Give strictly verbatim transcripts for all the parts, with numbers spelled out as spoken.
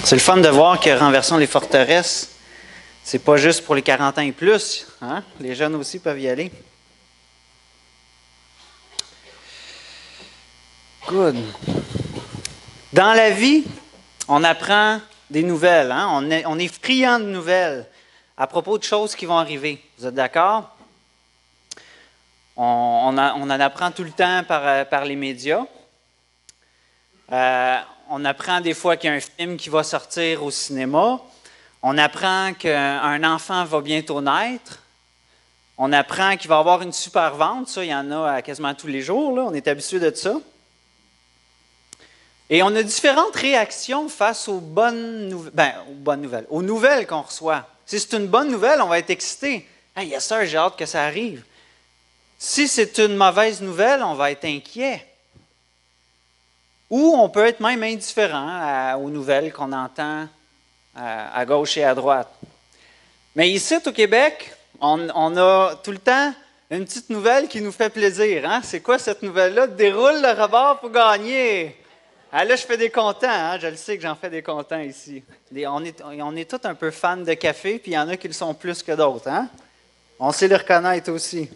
C'est le fun de voir que Renversons les forteresses, c'est pas juste pour les quarante ans et plus. Hein? Les jeunes aussi peuvent y aller. Good. Dans la vie, on apprend des nouvelles. Hein? On est, on est friand de nouvelles à propos de choses qui vont arriver. Vous êtes d'accord? On, on, a, on en apprend tout le temps par, par les médias. Euh, on apprend des fois qu'il y a un film qui va sortir au cinéma. On apprend qu'un enfant va bientôt naître. On apprend qu'il va y avoir une super vente. Ça, il y en a quasiment tous les jours. Là. On est habitué de ça. Et on a différentes réactions face aux bonnes, nou- ben, aux bonnes nouvelles, aux nouvelles qu'on reçoit. Si c'est une bonne nouvelle, on va être excité. « Hey, yes sir, j'ai hâte que ça arrive. » Si c'est une mauvaise nouvelle, on va être inquiet. Ou on peut être même indifférent à- aux nouvelles qu'on entend à, à gauche et à droite. Mais ici, au Québec, on, on a tout le temps une petite nouvelle qui nous fait plaisir. Hein? C'est quoi cette nouvelle-là? Déroule le rebord pour gagner. Ah, là, je fais des contents. Hein? Je le sais que j'en fais des contents ici. Des, on, est, on est tous un peu fans de café, puis il y en a qui le sont plus que d'autres. Hein? On sait le reconnaître aussi.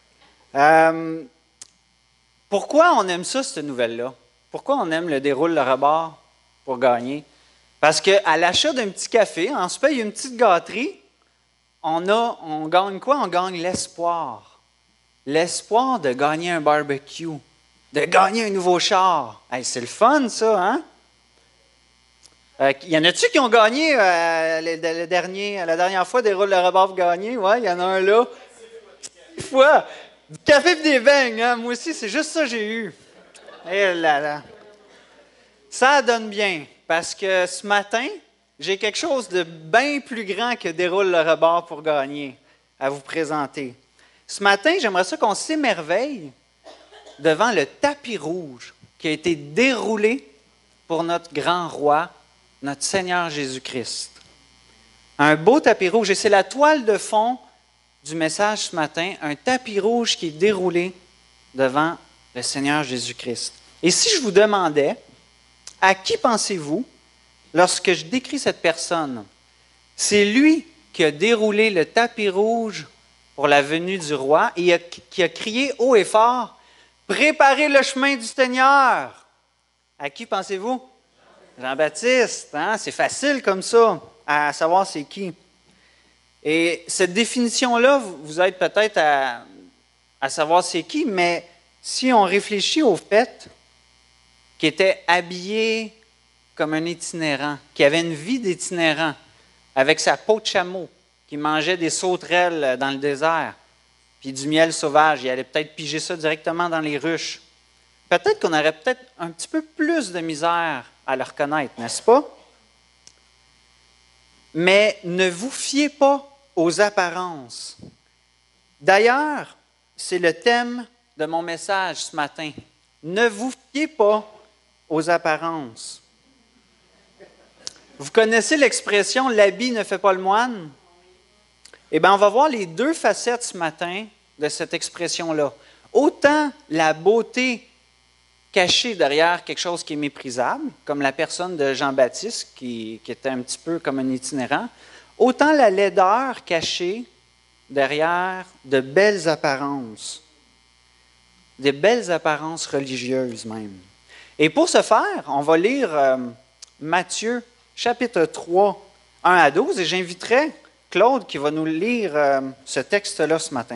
Euh, pourquoi on aime ça, cette nouvelle-là? Pourquoi on aime le déroule le rebord pour gagner? Parce qu'à l'achat d'un petit café, on se paye une petite gâterie, on, a, on gagne quoi? On gagne l'espoir. L'espoir de gagner un barbecue, de gagner un nouveau char. Hey, c'est le fun, ça, hein? Euh, y en a-tu qui ont gagné euh, le, le dernier, la dernière fois, déroule le rebord pour gagner? Oui, il y en a un là. Une fois. Du café et des beignes, hein? Moi aussi, c'est juste ça que j'ai eu. Eh là là. Ça donne bien, parce que ce matin, j'ai quelque chose de bien plus grand que déroule le rebord pour gagner à vous présenter. Ce matin, j'aimerais ça qu'on s'émerveille devant le tapis rouge qui a été déroulé pour notre grand roi, notre Seigneur Jésus-Christ. Un beau tapis rouge, et c'est la toile de fond du message ce matin, un tapis rouge qui est déroulé devant le Seigneur Jésus-Christ. Et si je vous demandais, à qui pensez-vous lorsque je décris cette personne? C'est lui qui a déroulé le tapis rouge pour la venue du roi et qui a crié haut et fort, « Préparez le chemin du Seigneur! » À qui pensez-vous? Jean-Baptiste, hein? C'est facile comme ça à savoir c'est qui. Et cette définition-là, vous êtes peut-être à, à savoir c'est qui, mais si on réfléchit au fait qu'il était habillé comme un itinérant, qui avait une vie d'itinérant, avec sa peau de chameau, qui mangeait des sauterelles dans le désert, puis du miel sauvage, il allait peut-être piger ça directement dans les ruches. Peut-être qu'on aurait peut-être un petit peu plus de misère à le reconnaître, n'est-ce pas? Mais ne vous fiez pas aux apparences. D'ailleurs, c'est le thème de mon message ce matin. Ne vous fiez pas aux apparences. Vous connaissez l'expression « l'habit ne fait pas le moine ». Eh bien, on va voir les deux facettes ce matin de cette expression-là. Autant la beauté cachée derrière quelque chose qui est méprisable, comme la personne de Jean-Baptiste, qui, qui était un petit peu comme un itinérant, autant la laideur cachée derrière de belles apparences, de belles apparences religieuses même. Et pour ce faire, on va lire euh, Matthieu, chapitre trois, un à douze, et j'inviterai Claude qui va nous lire euh, ce texte-là ce matin.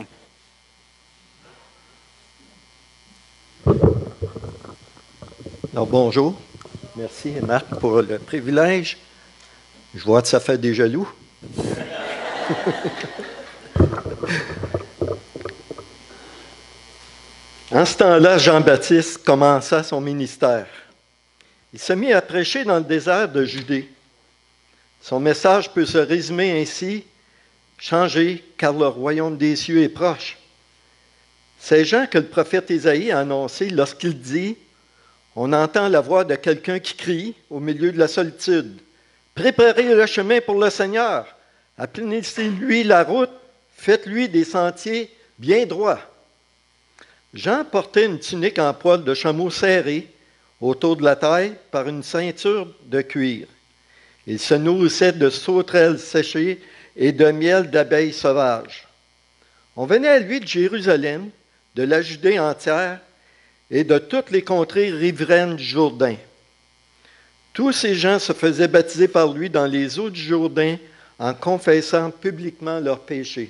Alors, bonjour. Merci, Marc, pour le privilège. Je vois que ça fait des jaloux. En ce temps-là, Jean-Baptiste commença son ministère. Il se mit à prêcher dans le désert de Judée. Son message peut se résumer ainsi: « Changez, car le royaume des cieux est proche. » C'est Jean que le prophète Ésaïe a annoncé lorsqu'il dit: « On entend la voix de quelqu'un qui crie au milieu de la solitude. « Préparez le chemin pour le Seigneur, aplanissez-lui la route, faites-lui des sentiers bien droits. » Jean portait une tunique en poil de chameau serrée autour de la taille par une ceinture de cuir. Il se nourrissait de sauterelles séchées et de miel d'abeilles sauvages. On venait à lui de Jérusalem, de la Judée entière et de toutes les contrées riveraines du Jourdain. Tous ces gens se faisaient baptiser par lui dans les eaux du Jourdain en confessant publiquement leurs péchés.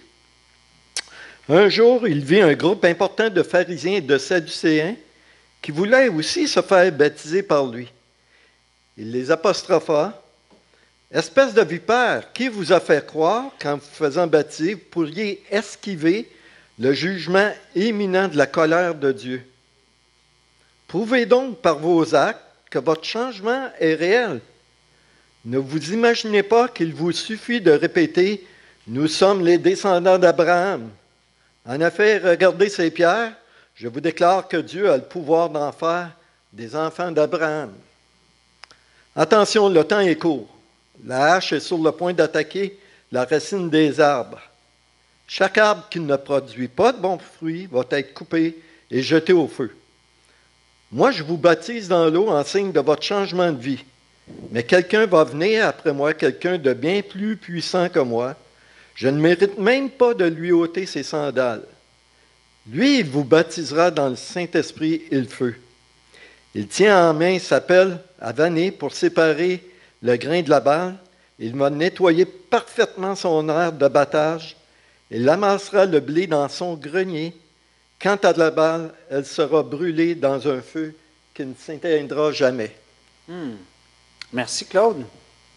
Un jour, il vit un groupe important de pharisiens et de sadducéens qui voulaient aussi se faire baptiser par lui. Il les apostropha. « Espèce de vipère, qui vous a fait croire qu'en vous faisant baptiser, vous pourriez esquiver le jugement imminent de la colère de Dieu? Prouvez donc par vos actes que votre changement est réel. Ne vous imaginez pas qu'il vous suffit de répéter « Nous sommes les descendants d'Abraham ». En effet, regardez ces pierres, je vous déclare que Dieu a le pouvoir d'en faire des enfants d'Abraham. Attention, le temps est court. La hache est sur le point d'attaquer la racine des arbres. Chaque arbre qui ne produit pas de bons fruits va être coupé et jeté au feu. Moi, je vous baptise dans l'eau en signe de votre changement de vie. Mais quelqu'un va venir après moi, quelqu'un de bien plus puissant que moi. Je ne mérite même pas de lui ôter ses sandales. Lui, il vous baptisera dans le Saint-Esprit et le feu. Il tient en main sa pelle à vanner pour séparer le grain de la balle. Il va nettoyer parfaitement son aire de battage. Il amassera le blé dans son grenier. Quant à la balle, elle sera brûlée dans un feu qui ne s'éteindra jamais. Hmm. Merci, Claude.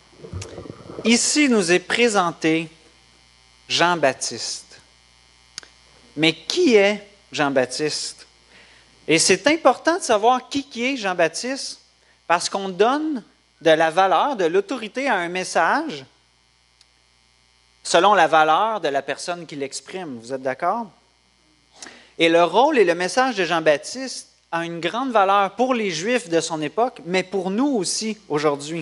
Ici nous est présenté Jean-Baptiste. Mais qui est Jean-Baptiste? Et c'est important de savoir qui, qui est Jean-Baptiste parce qu'on donne de la valeur, de l'autorité à un message selon la valeur de la personne qui l'exprime. Vous êtes d'accord? Et le rôle et le message de Jean-Baptiste a une grande valeur pour les Juifs de son époque, mais pour nous aussi aujourd'hui.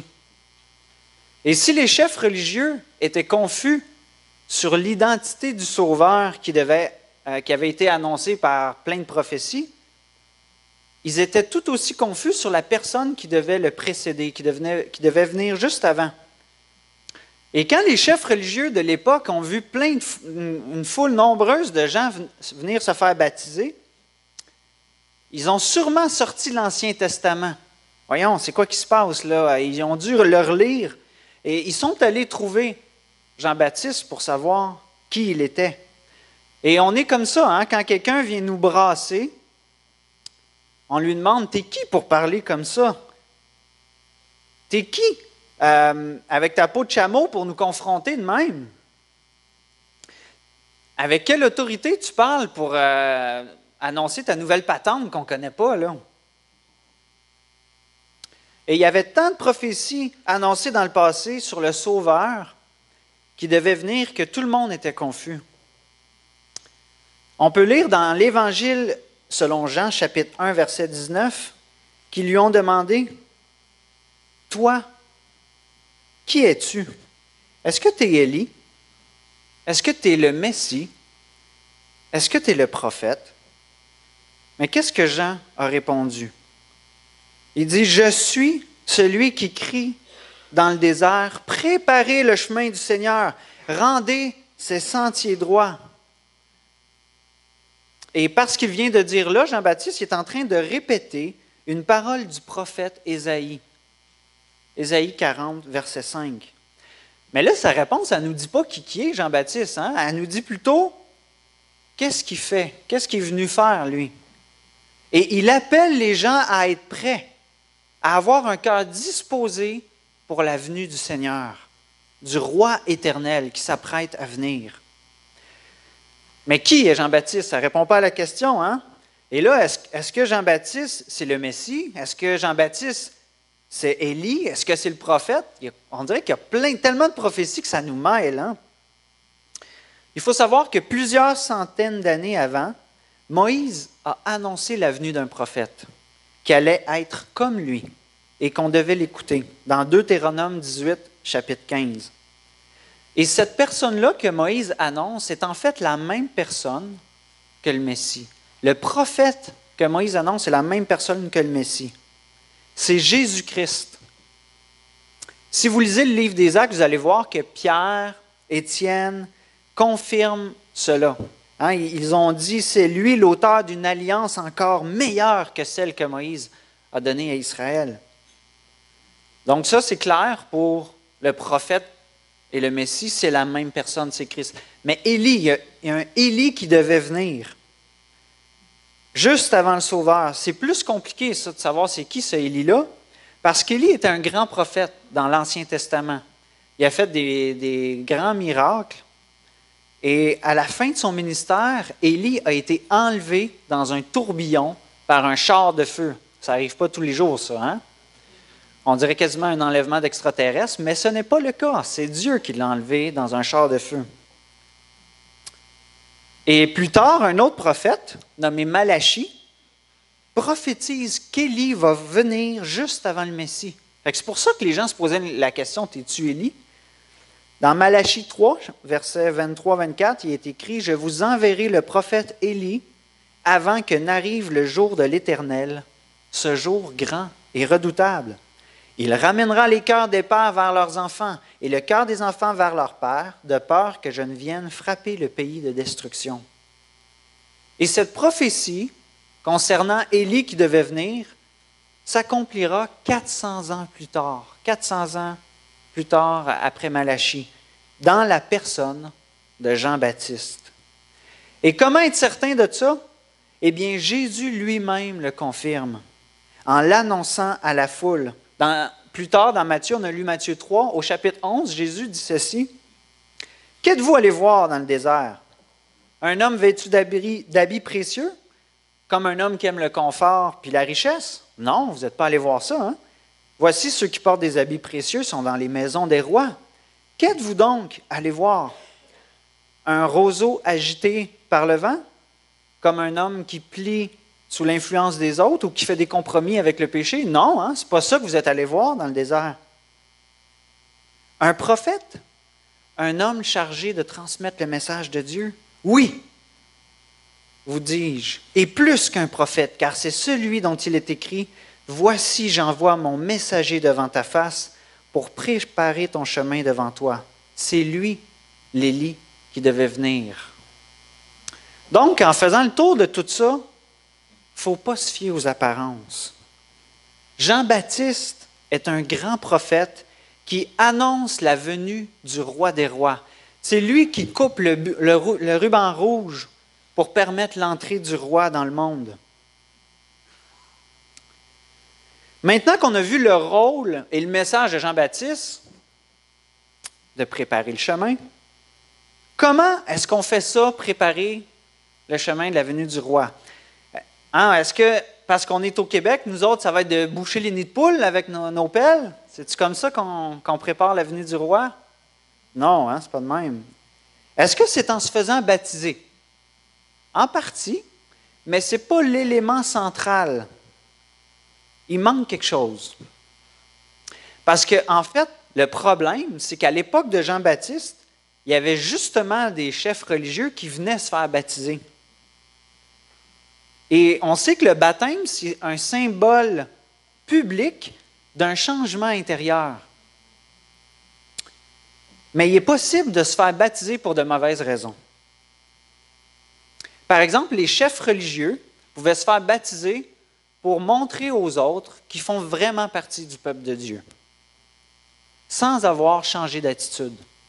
Et si les chefs religieux étaient confus sur l'identité du Sauveur qui, devait, euh, qui avait été annoncé par plein de prophéties, ils étaient tout aussi confus sur la personne qui devait le précéder, qui, devenait, qui devait venir juste avant. Et quand les chefs religieux de l'époque ont vu plein de, une foule nombreuse de gens venir se faire baptiser, ils ont sûrement sorti l'Ancien Testament. Voyons, c'est quoi qui se passe là? Ils ont dû le relire et ils sont allés trouver Jean-Baptiste pour savoir qui il était. Et on est comme ça, hein? Quand quelqu'un vient nous brasser, on lui demande « T'es qui pour parler comme ça? T'es qui euh, avec ta peau de chameau pour nous confronter de même? Avec quelle autorité tu parles pour euh, annoncer ta nouvelle patente qu'on ne connaît pas, là? » Et il y avait tant de prophéties annoncées dans le passé sur le Sauveur qui devait venir que tout le monde était confus. On peut lire dans l'Évangile selon Jean, chapitre un, verset dix-neuf, qui lui ont demandé « Toi, qui es-tu? Est-ce que tu es Élie? Est-ce que tu es le Messie? Est-ce que tu es le prophète? » Mais qu'est-ce que Jean a répondu? Il dit « Je suis celui qui crie dans le désert, préparez le chemin du Seigneur, rendez ses sentiers droits. » Et parce qu'il vient de dire là, Jean-Baptiste est en train de répéter une parole du prophète Ésaïe. Ésaïe quarante, verset cinq. Mais là, sa réponse, elle ne nous dit pas qui, qui est Jean-Baptiste. Hein? Elle nous dit plutôt qu'est-ce qu'il fait, qu'est-ce qu'il est venu faire, lui. Et il appelle les gens à être prêts, à avoir un cœur disposé pour la venue du Seigneur, du Roi éternel qui s'apprête à venir. Mais qui est Jean-Baptiste? Ça ne répond pas à la question, hein? Et là, est-ce, est-ce que Jean-Baptiste, c'est le Messie? Est-ce que Jean-Baptiste, c'est Élie? Est-ce que c'est le prophète? Il y a, on dirait qu'il y a plein, tellement de prophéties que ça nous mêle, hein? Il faut savoir que plusieurs centaines d'années avant, Moïse a annoncé la venue d'un prophète qui allait être comme lui et qu'on devait l'écouter dans Deutéronome dix-huit, chapitre quinze. Et cette personne-là que Moïse annonce est en fait la même personne que le Messie. Le prophète que Moïse annonce est la même personne que le Messie. C'est Jésus-Christ. Si vous lisez le livre des Actes, vous allez voir que Pierre, Étienne confirment cela. Hein, ils ont dit, c'est lui l'auteur d'une alliance encore meilleure que celle que Moïse a donnée à Israël. Donc ça, c'est clair pour le prophète et le Messie, c'est la même personne, c'est Christ. Mais Élie, il y a, il y a un Élie qui devait venir juste avant le Sauveur. C'est plus compliqué, ça, de savoir c'est qui ce Élie-là, parce qu'Élie était un grand prophète dans l'Ancien Testament. Il a fait des, des grands miracles. Et à la fin de son ministère, Élie a été enlevé dans un tourbillon par un char de feu. Ça n'arrive pas tous les jours, ça, hein? On dirait quasiment un enlèvement d'extraterrestres, mais ce n'est pas le cas. C'est Dieu qui l'a enlevé dans un char de feu. Et plus tard, un autre prophète, nommé Malachie, prophétise qu'Élie va venir juste avant le Messie. C'est pour ça que les gens se posaient la question, t'es-tu Élie? Dans Malachie trois, versets vingt-trois à vingt-quatre, il est écrit « Je vous enverrai le prophète Élie avant que n'arrive le jour de l'Éternel, ce jour grand et redoutable. Il ramènera les cœurs des pères vers leurs enfants et le cœur des enfants vers leurs pères, de peur que je ne vienne frapper le pays de destruction. » Et cette prophétie concernant Élie qui devait venir s'accomplira quatre cents ans plus tard, quatre cents ans plus tard après Malachie, dans la personne de Jean-Baptiste. Et comment être certain de ça? Eh bien, Jésus lui-même le confirme en l'annonçant à la foule. Dans, plus tard, dans Matthieu, on a lu Matthieu trois, au chapitre onze, Jésus dit ceci. « Qu'êtes-vous allé voir dans le désert? Un homme vêtu d'habits, d'habits précieux, comme un homme qui aime le confort puis la richesse? Non, vous n'êtes pas allé voir ça. Hein? Voici ceux qui portent des habits précieux sont dans les maisons des rois. Qu'êtes-vous donc allé voir? Un roseau agité par le vent, comme un homme qui plie sous l'influence des autres ou qui fait des compromis avec le péché? Non, hein, ce n'est pas ça que vous êtes allé voir dans le désert. Un prophète? Un homme chargé de transmettre le message de Dieu? Oui, vous dis-je, et plus qu'un prophète, car c'est celui dont il est écrit, « Voici, j'envoie mon messager devant ta face pour préparer ton chemin devant toi. » C'est lui, l'Élie, qui devait venir. Donc, en faisant le tour de tout ça, il ne faut pas se fier aux apparences. Jean-Baptiste est un grand prophète qui annonce la venue du roi des rois. C'est lui qui coupe le, le, le ruban rouge pour permettre l'entrée du roi dans le monde. Maintenant qu'on a vu le rôle et le message de Jean-Baptiste, de préparer le chemin, comment est-ce qu'on fait ça, préparer le chemin de la venue du roi? Hein, est-ce que, parce qu'on est au Québec, nous autres, ça va être de boucher les nids de poules avec nos, nos pelles? C'est-tu comme ça qu'on, qu'on prépare la venue du roi? Non, hein, c'est pas de même. Est-ce que c'est en se faisant baptiser? En partie, mais ce n'est pas l'élément central. Il manque quelque chose. Parce qu'en en fait, le problème, c'est qu'à l'époque de Jean-Baptiste, il y avait justement des chefs religieux qui venaient se faire baptiser. Et on sait que le baptême, c'est un symbole public d'un changement intérieur. Mais il est possible de se faire baptiser pour de mauvaises raisons. Par exemple, les chefs religieux pouvaient se faire baptiser pour montrer aux autres qu'ils font vraiment partie du peuple de Dieu, sans avoir changé d'attitude.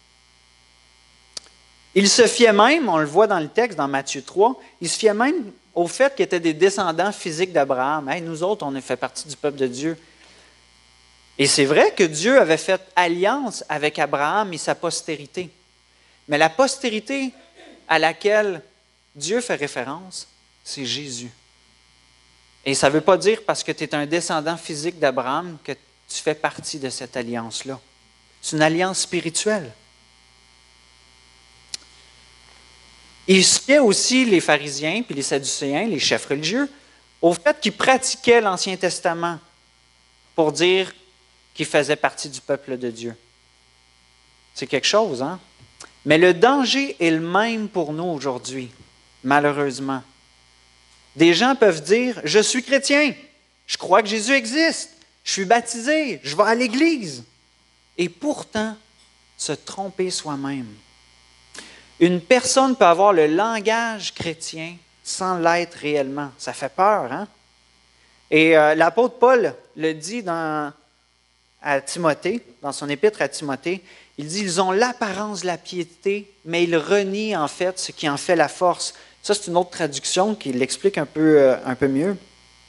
Ils se fiaient même, on le voit dans le texte, dans Matthieu trois, ils se fiaient même au fait qu'ils étaient des descendants physiques d'Abraham. Hey, nous autres, on a fait partie du peuple de Dieu. Et c'est vrai que Dieu avait fait alliance avec Abraham et sa postérité. Mais la postérité à laquelle Dieu fait référence, c'est Jésus. Et ça ne veut pas dire parce que tu es un descendant physique d'Abraham que tu fais partie de cette alliance-là. C'est une alliance spirituelle. Il se fiait aussi, les pharisiens puis les sadducéens, les chefs religieux, au fait qu'ils pratiquaient l'Ancien Testament pour dire qu'ils faisaient partie du peuple de Dieu. C'est quelque chose, hein? Mais le danger est le même pour nous aujourd'hui, malheureusement. Des gens peuvent dire « Je suis chrétien, je crois que Jésus existe, je suis baptisé, je vais à l'Église. » et pourtant se tromper soi-même. Une personne peut avoir le langage chrétien sans l'être réellement. Ça fait peur, hein? Et euh, l'apôtre Paul le dit dans, à Timothée, dans son épître à Timothée, il dit, ils ont l'apparence de la piété, mais ils renient en fait ce qui en fait la force. Ça, c'est une autre traduction qui l'explique un peu, euh, un peu mieux.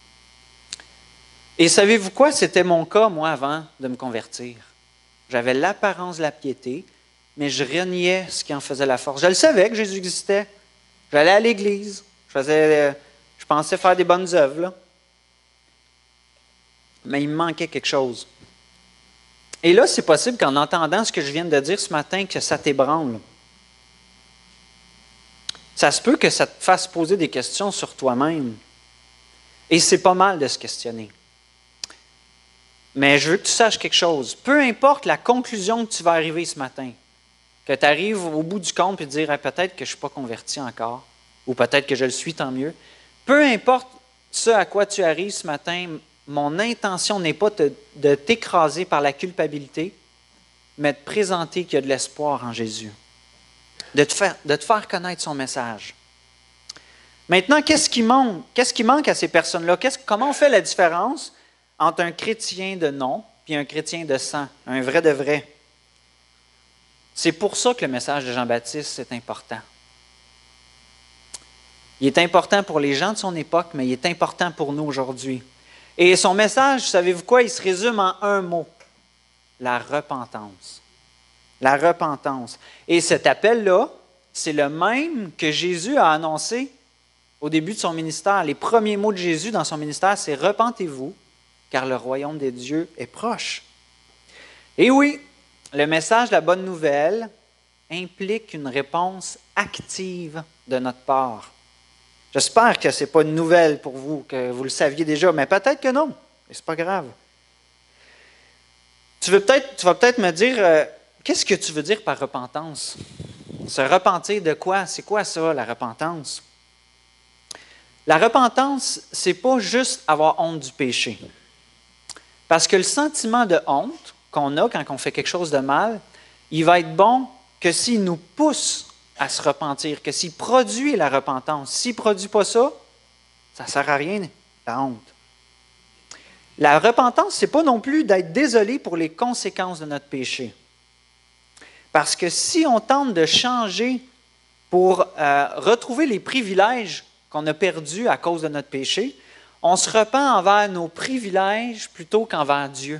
Et savez-vous quoi? C'était mon cas, moi, avant de me convertir. J'avais l'apparence de la piété, mais je reniais ce qui en faisait la force. Je le savais que Jésus existait. J'allais à l'église. Je faisais, je pensais faire des bonnes œuvres, là. Mais il me manquait quelque chose. Et là, c'est possible qu'en entendant ce que je viens de dire ce matin, que ça t'ébranle. Ça se peut que ça te fasse poser des questions sur toi-même. Et c'est pas mal de se questionner. Mais je veux que tu saches quelque chose. Peu importe la conclusion que tu vas arriver ce matin, que tu arrives au bout du compte et te dire hey, peut-être que je ne suis pas converti encore, ou peut-être que je le suis, tant mieux. Peu importe ce à quoi tu arrives ce matin, mon intention n'est pas te, de t'écraser par la culpabilité, mais de présenter qu'il y a de l'espoir en Jésus, de te faire, de te faire connaître son message. Maintenant, qu'est-ce qui manque? Qu'est-ce qui manque à ces personnes-là? Qu'est-ce, comment on fait la différence entre un chrétien de nom et un chrétien de sang, un vrai de vrai? C'est pour ça que le message de Jean-Baptiste est important. Il est important pour les gens de son époque, mais il est important pour nous aujourd'hui. Et son message, savez-vous quoi? Il se résume en un mot. La repentance. La repentance. Et cet appel-là, c'est le même que Jésus a annoncé au début de son ministère. Les premiers mots de Jésus dans son ministère, c'est « Repentez-vous, car le royaume des dieux est proche. » Et oui, le message de la bonne nouvelle implique une réponse active de notre part. J'espère que ce n'est pas une nouvelle pour vous, que vous le saviez déjà, mais peut-être que non, mais ce n'est pas grave. Tu, veux peut-être, tu vas peut-être me dire, euh, qu'est-ce que tu veux dire par repentance? Se repentir de quoi? C'est quoi ça, la repentance? La repentance, ce n'est pas juste avoir honte du péché. Parce que le sentiment de honte qu'on a quand on fait quelque chose de mal, il va être bon que s'il nous pousse à se repentir, que s'il produit la repentance. S'il ne produit pas ça, ça ne sert à rien, la honte. La repentance, ce n'est pas non plus d'être désolé pour les conséquences de notre péché. Parce que si on tente de changer pour euh, retrouver les privilèges qu'on a perdus à cause de notre péché, on se repent envers nos privilèges plutôt qu'envers Dieu.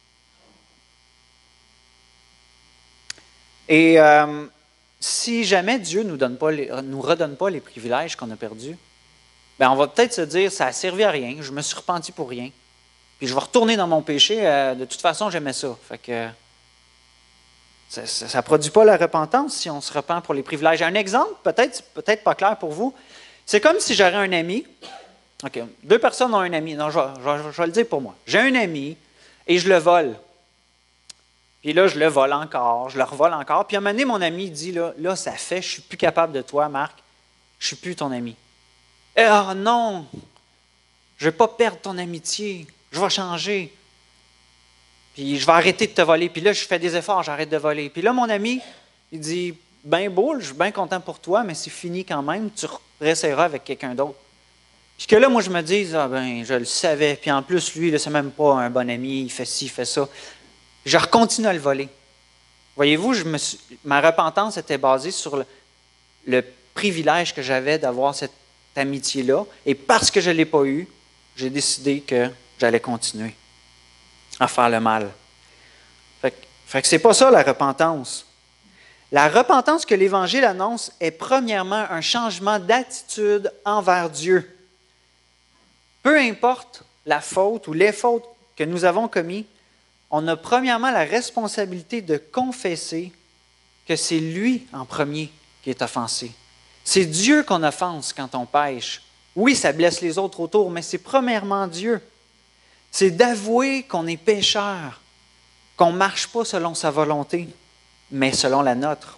Et euh, si jamais Dieu ne nous, donne pas les, nous redonne pas les privilèges qu'on a perdus, bien on va peut-être se dire, ça n'a servi à rien, je me suis repenti pour rien, puis je vais retourner dans mon péché, euh, de toute façon j'aimais ça. Fait que ça ne produit pas la repentance si on se repent pour les privilèges. Un exemple, peut-être peut-être pas clair pour vous, c'est comme si j'aurais un ami, OK, deux personnes ont un ami, non, je, je, je vais le dire pour moi. J'ai un ami et je le vole. Puis là, je le vole encore, je le revole encore. Puis à un moment donné, mon ami dit, là, là ça fait, je ne suis plus capable de toi, Marc. Je ne suis plus ton ami. Ah oh, non, je ne vais pas perdre ton amitié. Je vais changer. Puis je vais arrêter de te voler. Puis là, je fais des efforts, j'arrête de voler. Puis là, mon ami, il dit, ben beau, je suis bien content pour toi, mais c'est fini quand même. Tu réessayeras avec quelqu'un d'autre. Puis que là, moi, je me dis, ah ben, je le savais. Puis en plus, lui, ce n'est même pas un bon ami, il fait ci, il fait ça. Je continue à le voler. Voyez-vous, je me suis, ma repentance était basée sur le, le privilège que j'avais d'avoir cette amitié-là. Et parce que je ne l'ai pas eu, j'ai décidé que j'allais continuer à faire le mal. Fait que, fait que c'est pas ça la repentance. La repentance que l'Évangile annonce est premièrement un changement d'attitude envers Dieu. Peu importe la faute ou les fautes que nous avons commises, on a premièrement la responsabilité de confesser que c'est lui en premier qui est offensé. C'est Dieu qu'on offense quand on pêche. Oui, ça blesse les autres autour, mais c'est premièrement Dieu. C'est d'avouer qu'on est pécheur, qu'on ne marche pas selon sa volonté, mais selon la nôtre.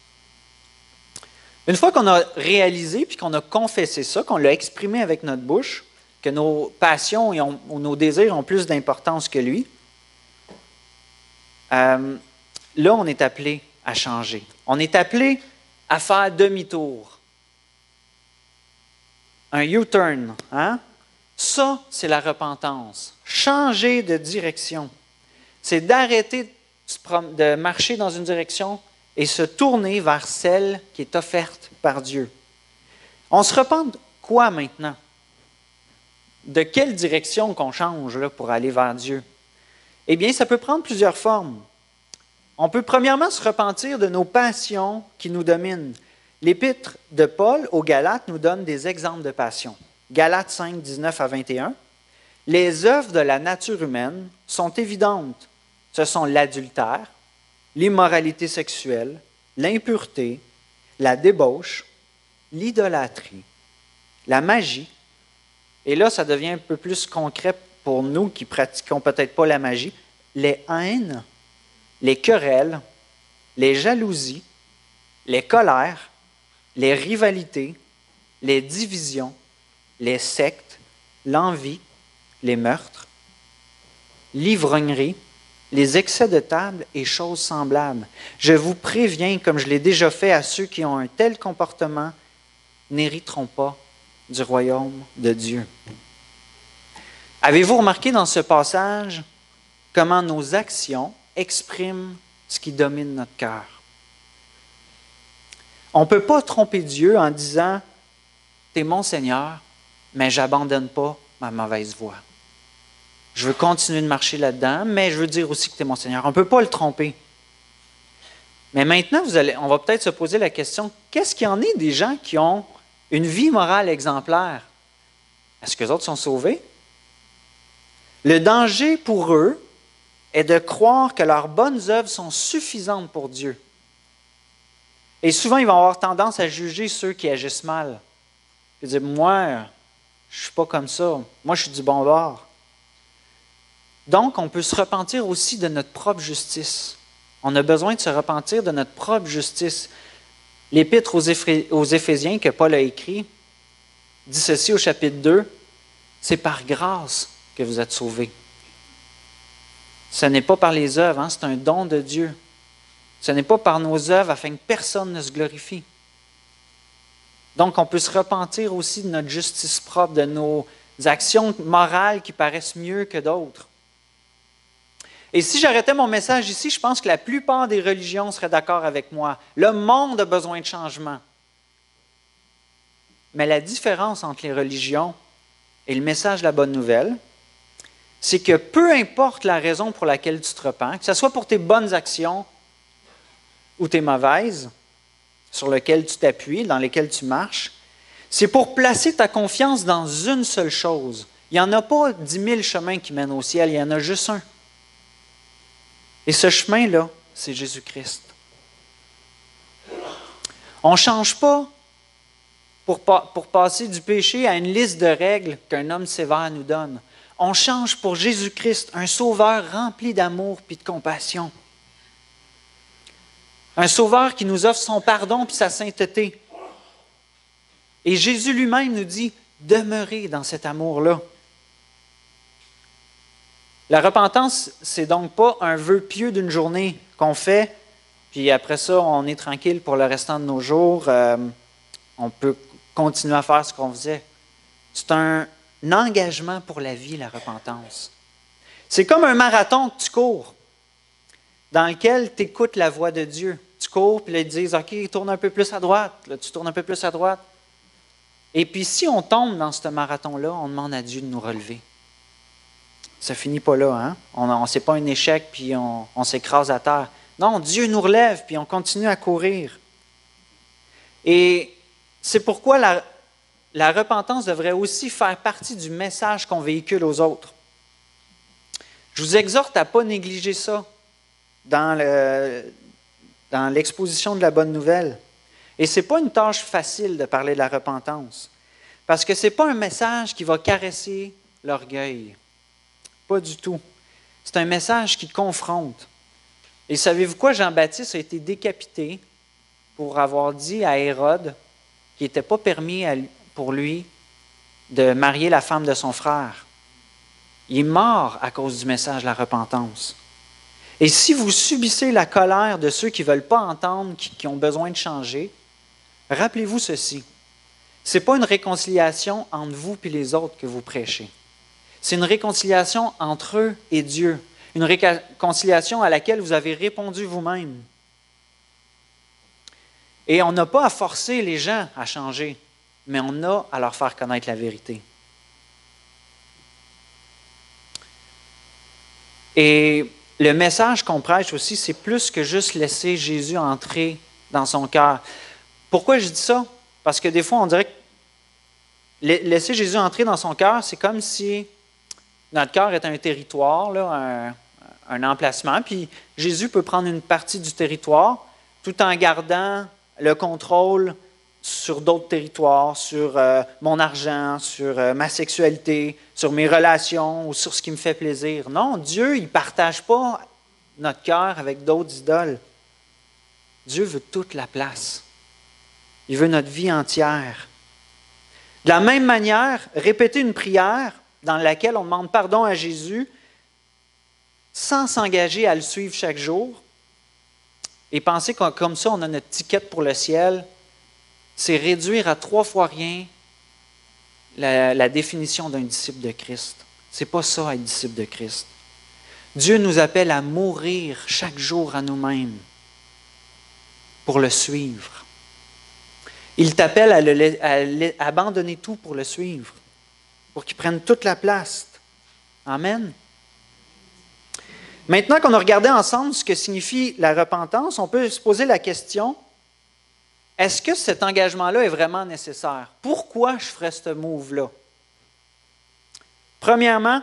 Une fois qu'on a réalisé puis qu'on a confessé ça, qu'on l'a exprimé avec notre bouche, que nos passions et on, ou nos désirs ont plus d'importance que lui, Euh, là, on est appelé à changer. On est appelé à faire demi-tour. Un U-turn, hein? Ça, c'est la repentance. Changer de direction. C'est d'arrêter de marcher dans une direction et se tourner vers celle qui est offerte par Dieu. On se repent de quoi maintenant? De quelle direction qu'on change là, pour aller vers Dieu? Eh bien, ça peut prendre plusieurs formes. On peut premièrement se repentir de nos passions qui nous dominent. L'épître de Paul aux Galates nous donne des exemples de passions. Galates cinq, dix-neuf à vingt et un. Les œuvres de la nature humaine sont évidentes. Ce sont l'adultère, l'immoralité sexuelle, l'impureté, la débauche, l'idolâtrie, la magie. Et là, ça devient un peu plus concret pour nous qui pratiquons peut-être pas la magie. Les haines, les querelles, les jalousies, les colères, les rivalités, les divisions, les sectes, l'envie, les meurtres, l'ivrognerie, les excès de table et choses semblables. Je vous préviens, comme je l'ai déjà fait à ceux qui ont un tel comportement, n'hériteront pas du royaume de Dieu. Avez-vous remarqué dans ce passage comment nos actions expriment ce qui domine notre cœur? On ne peut pas tromper Dieu en disant « Tu es mon Seigneur, mais je n'abandonne pas ma mauvaise voie. Je veux continuer de marcher là-dedans, mais je veux dire aussi que tu es mon Seigneur. » On ne peut pas le tromper. Mais maintenant, vous allez, on va peut-être se poser la question, qu'est-ce qu'il y en est des gens qui ont une vie morale exemplaire? Est-ce que les autres sont sauvés? Le danger pour eux est de croire que leurs bonnes œuvres sont suffisantes pour Dieu. Et souvent, ils vont avoir tendance à juger ceux qui agissent mal. Ils disent, moi, je ne suis pas comme ça. Moi, je suis du bon bord. Donc, on peut se repentir aussi de notre propre justice. On a besoin de se repentir de notre propre justice. L'Épître aux, Éphé- aux Éphésiens que Paul a écrit dit ceci au chapitre deux, « C'est par grâce que vous êtes sauvés. » Ce n'est pas par les œuvres, hein, c'est un don de Dieu. Ce n'est pas par nos œuvres afin que personne ne se glorifie. Donc, on peut se repentir aussi de notre justice propre, de nos actions morales qui paraissent mieux que d'autres. Et si j'arrêtais mon message ici, je pense que la plupart des religions seraient d'accord avec moi. Le monde a besoin de changement. Mais la différence entre les religions et le message de la bonne nouvelle, c'est que peu importe la raison pour laquelle tu te repens, que ce soit pour tes bonnes actions ou tes mauvaises, sur lesquelles tu t'appuies, dans lesquelles tu marches, c'est pour placer ta confiance dans une seule chose. Il n'y en a pas dix mille chemins qui mènent au ciel, il y en a juste un. Et ce chemin-là, c'est Jésus-Christ. On ne change pas pour, pour passer du péché à une liste de règles qu'un homme sévère nous donne. On change pour Jésus-Christ, un sauveur rempli d'amour et de compassion. Un sauveur qui nous offre son pardon et sa sainteté. Et Jésus lui-même nous dit, demeurez dans cet amour-là. La repentance, c'est donc pas un vœu pieux d'une journée qu'on fait, puis après ça, on est tranquille pour le restant de nos jours. Euh, on peut continuer à faire ce qu'on faisait. C'est un engagement pour la vie, la repentance. C'est comme un marathon que tu cours, dans lequel tu écoutes la voix de Dieu. Tu cours, puis là, ils te disent, OK, tourne un peu plus à droite. Là, tu tournes un peu plus à droite. Et puis, si on tombe dans ce marathon-là, on demande à Dieu de nous relever. Ça ne finit pas là, hein? On ne c'est pas un échec, puis on, on s'écrase à terre. Non, Dieu nous relève, puis on continue à courir. Et c'est pourquoi la, la repentance devrait aussi faire partie du message qu'on véhicule aux autres. Je vous exhorte à ne pas négliger ça dans, le, dans l'exposition de la bonne nouvelle. Et ce n'est pas une tâche facile de parler de la repentance, parce que ce n'est pas un message qui va caresser l'orgueil. Pas du tout. C'est un message qui confronte. Et savez-vous quoi? Jean-Baptiste a été décapité pour avoir dit à Hérode qu'il n'était pas permis à, pour lui de marier la femme de son frère. Il est mort à cause du message de la repentance. Et si vous subissez la colère de ceux qui ne veulent pas entendre, qui, qui ont besoin de changer, rappelez-vous ceci. Ce n'est pas une réconciliation entre vous et les autres que vous prêchez. C'est une réconciliation entre eux et Dieu. Une réconciliation à laquelle vous avez répondu vous-même. Et on n'a pas à forcer les gens à changer, mais on a à leur faire connaître la vérité. Et le message qu'on prêche aussi, c'est plus que juste laisser Jésus entrer dans son cœur. Pourquoi je dis ça? Parce que des fois, on dirait que laisser Jésus entrer dans son cœur, c'est comme si notre cœur est un territoire, là, un, un emplacement, puis Jésus peut prendre une partie du territoire tout en gardant le contrôle sur d'autres territoires, sur euh, mon argent, sur euh, ma sexualité, sur mes relations ou sur ce qui me fait plaisir. Non, Dieu, il ne partage pas notre cœur avec d'autres idoles. Dieu veut toute la place. Il veut notre vie entière. De la même manière, répéter une prière dans laquelle on demande pardon à Jésus sans s'engager à le suivre chaque jour et penser que comme ça, on a notre ticket pour le ciel, c'est réduire à trois fois rien la, la définition d'un disciple de Christ. Ce n'est pas ça, être disciple de Christ. Dieu nous appelle à mourir chaque jour à nous-mêmes pour le suivre. Il t'appelle à, le, à, à abandonner tout pour le suivre, pour qu'il prenne toute la place. Amen. Maintenant qu'on a regardé ensemble ce que signifie la repentance, on peut se poser la question, est-ce que cet engagement-là est vraiment nécessaire? Pourquoi je ferais ce move-là? Premièrement,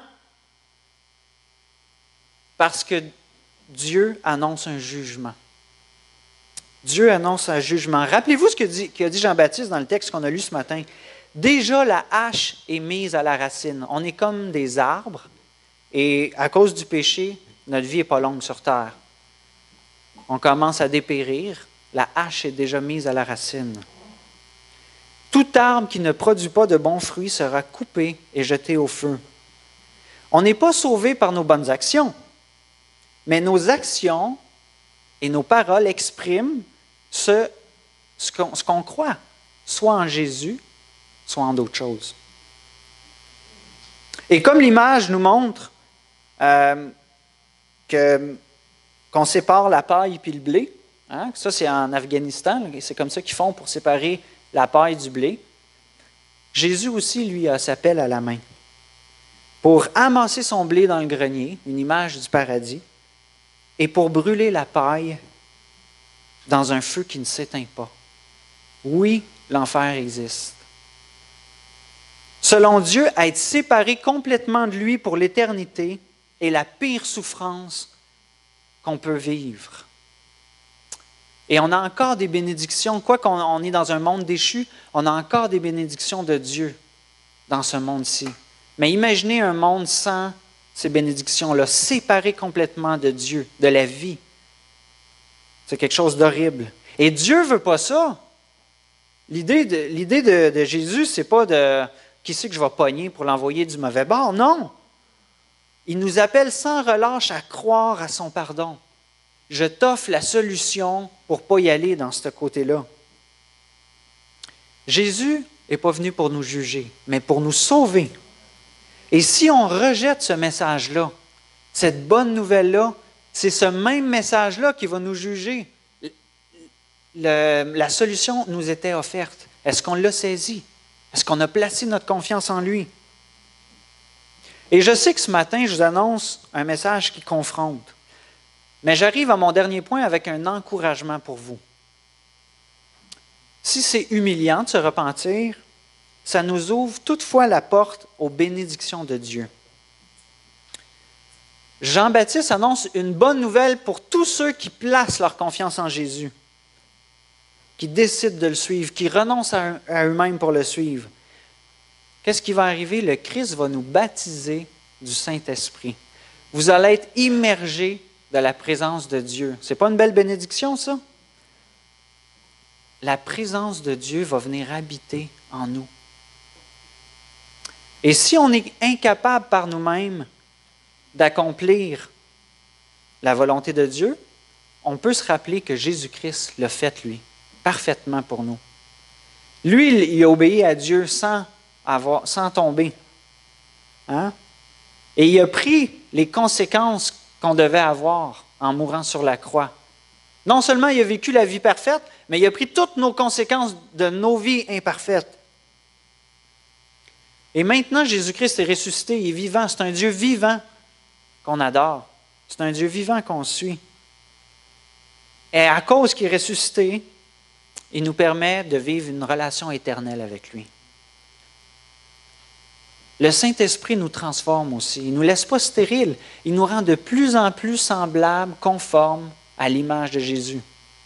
parce que Dieu annonce un jugement. Dieu annonce un jugement. Rappelez-vous ce que dit, qu'a dit Jean-Baptiste dans le texte qu'on a lu ce matin. Déjà, la hache est mise à la racine. On est comme des arbres et à cause du péché, notre vie n'est pas longue sur terre. On commence à dépérir. La hache est déjà mise à la racine. Tout arbre qui ne produit pas de bons fruits sera coupé et jeté au feu. On n'est pas sauvé par nos bonnes actions, mais nos actions et nos paroles expriment ce, ce qu'on, ce qu'on croit, soit en Jésus, soit en d'autres choses. Et comme l'image nous montre euh, que, qu'on sépare la paille puis le blé, hein, ça c'est en Afghanistan, c'est comme ça qu'ils font pour séparer la paille du blé, Jésus aussi, lui, a sa pelle à la main pour amasser son blé dans le grenier, une image du paradis, et pour brûler la paille dans un feu qui ne s'éteint pas. Oui, l'enfer existe. Selon Dieu, être séparé complètement de lui pour l'éternité est la pire souffrance qu'on peut vivre. Et on a encore des bénédictions, quoi qu'on on est dans un monde déchu, on a encore des bénédictions de Dieu dans ce monde-ci. Mais imaginez un monde sans ces bénédictions-là, séparé complètement de Dieu, de la vie. C'est quelque chose d'horrible. Et Dieu ne veut pas ça. L'idée de, l'idée de, de Jésus, ce n'est pas de qui c'est que je vais pogner pour l'envoyer du mauvais bord. Non. Il nous appelle sans relâche à croire à son pardon. Je t'offre la solution pour ne pas y aller dans ce côté-là. Jésus n'est pas venu pour nous juger, mais pour nous sauver. Et si on rejette ce message-là, cette bonne nouvelle-là, c'est ce même message-là qui va nous juger. Le, la solution nous était offerte. Est-ce qu'on l'a saisi? Est-ce qu'on a placé notre confiance en lui? Et je sais que ce matin, je vous annonce un message qui confronte. Mais j'arrive à mon dernier point avec un encouragement pour vous. Si c'est humiliant de se repentir, ça nous ouvre toutefois la porte aux bénédictions de Dieu. Jean-Baptiste annonce une bonne nouvelle pour tous ceux qui placent leur confiance en Jésus, qui décident de le suivre, qui renoncent à, à eux-mêmes pour le suivre. Qu'est-ce qui va arriver? Le Christ va nous baptiser du Saint-Esprit. Vous allez être immergés de la présence de Dieu. Ce n'est pas une belle bénédiction, ça? La présence de Dieu va venir habiter en nous. Et si on est incapable par nous-mêmes d'accomplir la volonté de Dieu, on peut se rappeler que Jésus-Christ l'a fait, lui, parfaitement pour nous. Lui, il a obéi à Dieu sans, avoir, sans tomber. Hein? Et il a pris les conséquences qu'on devait avoir en mourant sur la croix. Non seulement il a vécu la vie parfaite, mais il a pris toutes nos conséquences de nos vies imparfaites. Et maintenant, Jésus-Christ est ressuscité, il est vivant. C'est un Dieu vivant qu'on adore. C'est un Dieu vivant qu'on suit. Et à cause qu'il est ressuscité, il nous permet de vivre une relation éternelle avec lui. Le Saint-Esprit nous transforme aussi. Il ne nous laisse pas stériles. Il nous rend de plus en plus semblables, conformes à l'image de Jésus.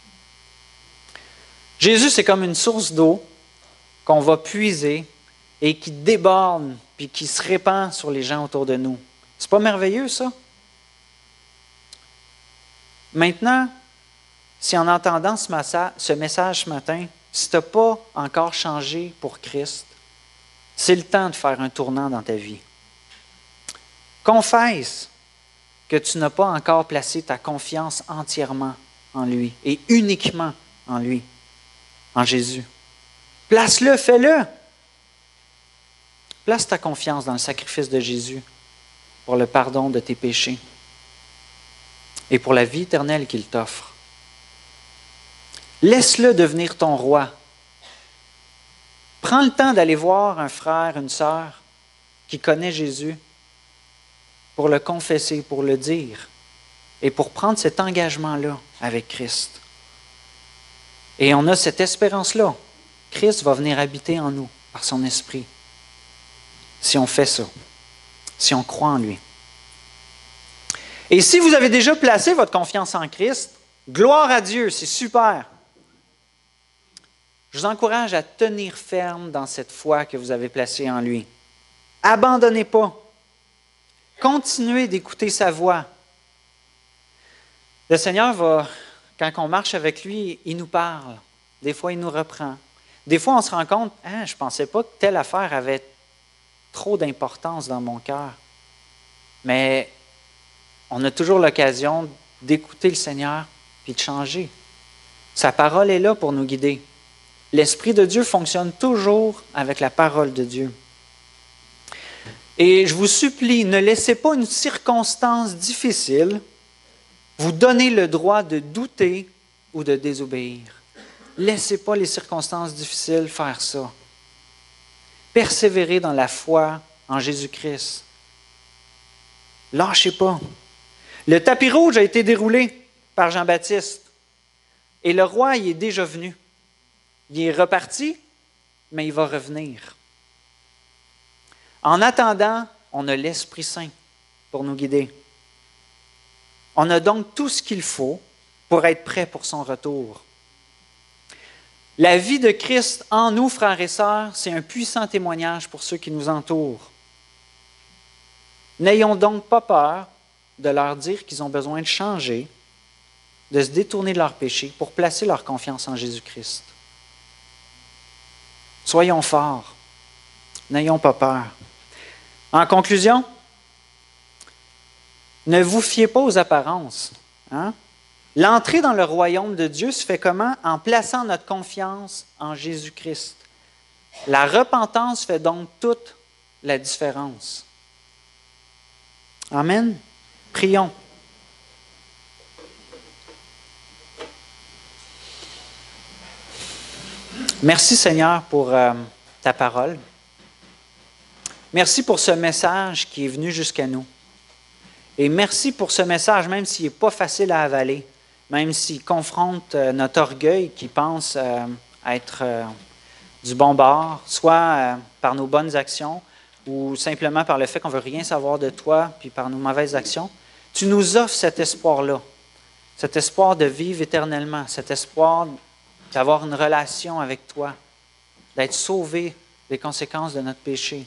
Jésus, c'est comme une source d'eau qu'on va puiser et qui déborde puis qui se répand sur les gens autour de nous. C'est pas merveilleux, ça? Maintenant, si en entendant ce message, ce message ce matin, si tu n'as pas encore changé pour Christ, c'est le temps de faire un tournant dans ta vie. Confesse que tu n'as pas encore placé ta confiance entièrement en lui et uniquement en lui, en Jésus. Place-le, fais-le. Place ta confiance dans le sacrifice de Jésus pour le pardon de tes péchés et pour la vie éternelle qu'il t'offre. Laisse-le devenir ton roi. Prends le temps d'aller voir un frère, une sœur qui connaît Jésus pour le confesser, pour le dire et pour prendre cet engagement-là avec Christ. Et on a cette espérance-là. Christ va venir habiter en nous par son esprit si on fait ça, si on croit en lui. Et si vous avez déjà placé votre confiance en Christ, gloire à Dieu, c'est super. Je vous encourage à tenir ferme dans cette foi que vous avez placée en lui. Abandonnez pas. Continuez d'écouter sa voix. Le Seigneur va, quand on marche avec lui, il nous parle. Des fois, il nous reprend. Des fois, on se rend compte, ah, je ne pensais pas que telle affaire avait trop d'importance dans mon cœur. Mais on a toujours l'occasion d'écouter le Seigneur puis de changer. Sa parole est là pour nous guider. L'Esprit de Dieu fonctionne toujours avec la parole de Dieu. Et je vous supplie, ne laissez pas une circonstance difficile vous donner le droit de douter ou de désobéir. Laissez pas les circonstances difficiles faire ça. Persévérez dans la foi en Jésus-Christ. Lâchez pas. Le tapis rouge a été déroulé par Jean-Baptiste et le roi y est déjà venu. Il est reparti, mais il va revenir. En attendant, on a l'Esprit Saint pour nous guider. On a donc tout ce qu'il faut pour être prêt pour son retour. La vie de Christ en nous, frères et sœurs, c'est un puissant témoignage pour ceux qui nous entourent. N'ayons donc pas peur de leur dire qu'ils ont besoin de changer, de se détourner de leurs péchés pour placer leur confiance en Jésus-Christ. Soyons forts, n'ayons pas peur. En conclusion, ne vous fiez pas aux apparences. Hein? L'entrée dans le royaume de Dieu se fait comment? En plaçant notre confiance en Jésus-Christ. La repentance fait donc toute la différence. Amen. Prions. Merci Seigneur pour euh, ta parole. Merci pour ce message qui est venu jusqu'à nous. Et merci pour ce message, même s'il n'est pas facile à avaler, même s'il confronte euh, notre orgueil qui pense euh, être euh, du bon bord, soit euh, par nos bonnes actions ou simplement par le fait qu'on ne veut rien savoir de toi, puis par nos mauvaises actions. Tu nous offres cet espoir-là, cet espoir de vivre éternellement, cet espoir d'avoir une relation avec toi, d'être sauvé des conséquences de notre péché.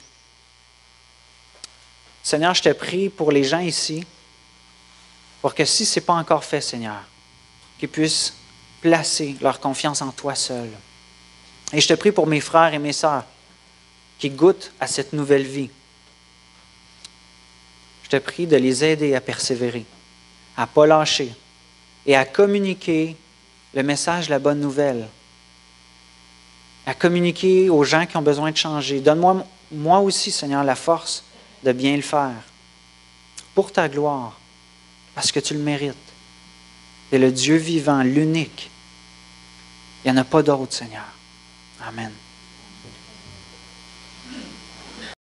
Seigneur, je te prie pour les gens ici, pour que si ce n'est pas encore fait, Seigneur, qu'ils puissent placer leur confiance en toi seul. Et je te prie pour mes frères et mes sœurs qui goûtent à cette nouvelle vie. Je te prie de les aider à persévérer, à ne pas lâcher et à communiquer le message de la bonne nouvelle, à communiquer aux gens qui ont besoin de changer. Donne-moi, moi aussi, Seigneur, la force de bien le faire, pour ta gloire, parce que tu le mérites. Tu es le Dieu vivant, l'unique. Il n'y en a pas d'autre, Seigneur. Amen.